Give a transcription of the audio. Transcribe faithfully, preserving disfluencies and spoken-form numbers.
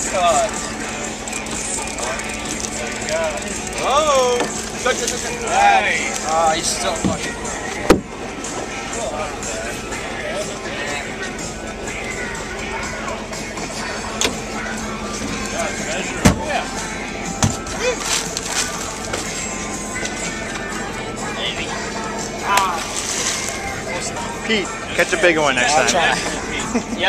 caught. Oh! Nice! Oh, he's still fucking yeah. Pete, catch a bigger one next time. I'll try.